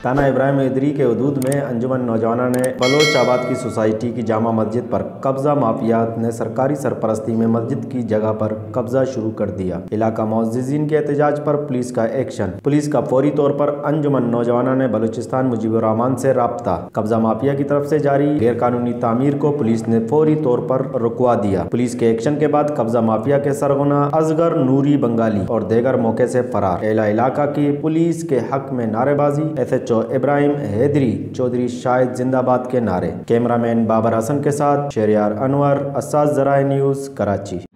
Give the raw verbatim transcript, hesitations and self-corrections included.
थाना इब्राहिम हैदरी के हदूद में अंजुमन नौजवानों ने बलोचाबाद की सोसाइटी की जामा मस्जिद पर कब्जा माफियात ने सरकारी सरपरस्ती में मस्जिद की जगह पर कब्जा शुरू कर दिया। इलाका मुअज्जिजीन के एहतजाज पर पुलिस का एक्शन। पुलिस का फौरी तौर पर अंजुमन नौजवानों ने बलूचिस्तान मुजीबुर रहमान से राब्ता। कब्जा माफिया की तरफ से जारी गैर कानूनी तामीर को पुलिस ने फौरी तौर पर रुकवा दिया। पुलिस के एक्शन के बाद कब्जा माफिया के सरगना असगर नूरी बंगाली और देगर मौके से फरार। एला इलाका की पुलिस के हक में नारेबाजी। S H O Ibrahim Haidari Chaudhary Shahid जिंदाबाद के नारे। कैमरामैन बाबर हसन के साथ शहरियार अनवर, अस्सास ज़राए न्यूज़, कराची।